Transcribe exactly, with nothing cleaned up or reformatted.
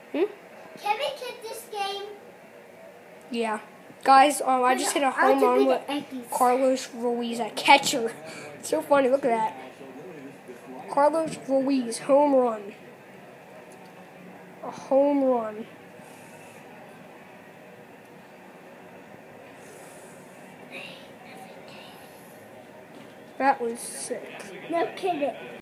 Hmm? Can we kick this game? Yeah. Guys, um, I just hit a home run with Carlos Ruiz at catcher. It's so funny. Look at that. Carlos Ruiz, home run. A home run. That was sick. No kidding.